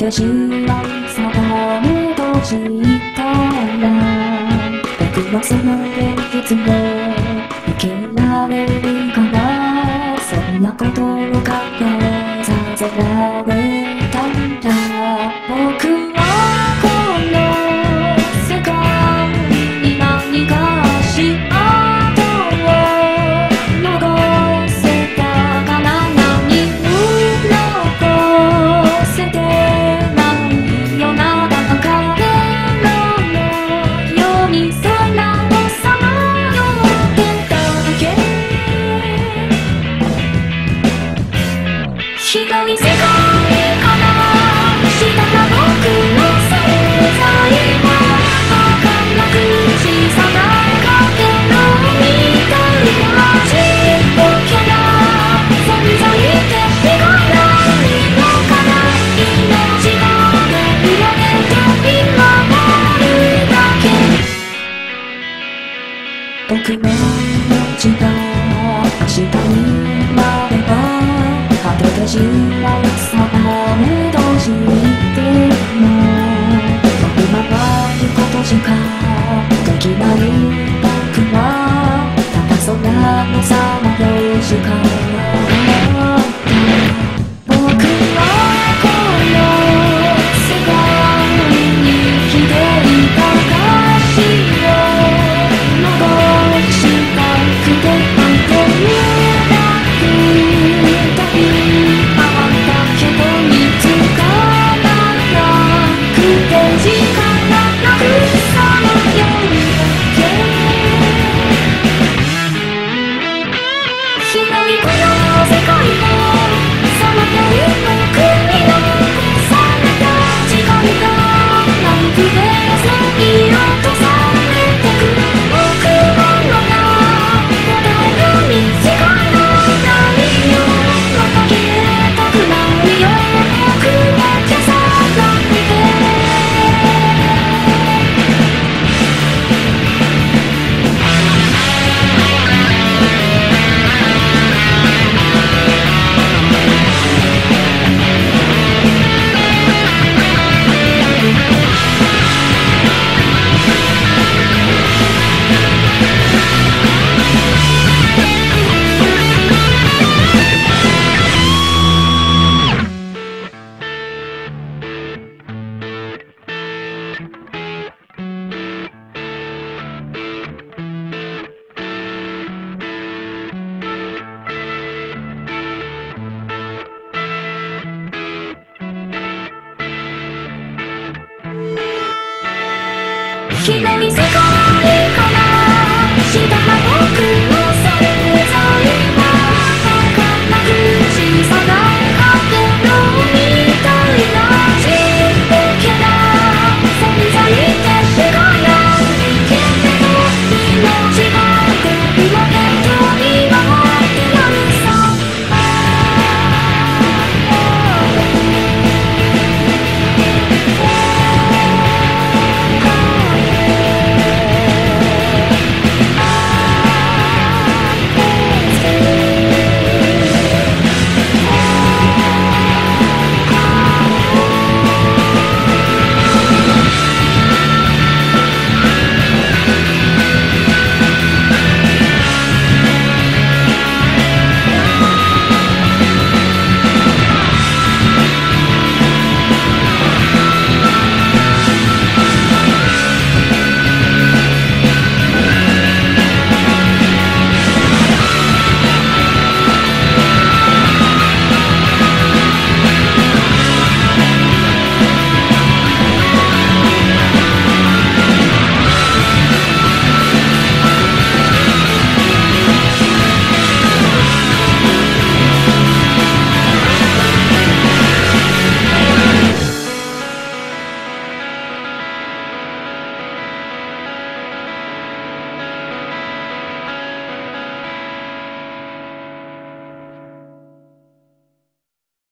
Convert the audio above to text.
私はそばに閉じたら僕はその現実を生きられるかな。そんなことを考えさせられたんだ。僕はこの世界に何か足跡を残せたから。何も残せてないようなだからのように空をさまよってただけ。広い世界からしたら僕の存在は儚く小さなかけらみたいなちっぽけな存在ってしかないのかな。命が出るよねと今もるだけ。僕の命が明日になれば果ててしまうそばに閉じても僕は回ることしかできない。僕はただ空のさまよしかなかった。僕はこの世界に生きていた証を残したくてなんて言えなくたびあったけど見つからなくて時間がなくさまようだけ。広いこの世界をさまよう僕に残された時間がナイフで削ぎ落とされてく。僕はまだ答えが見つからないよ。また消えたくないよ。僕は消さないで。広い世界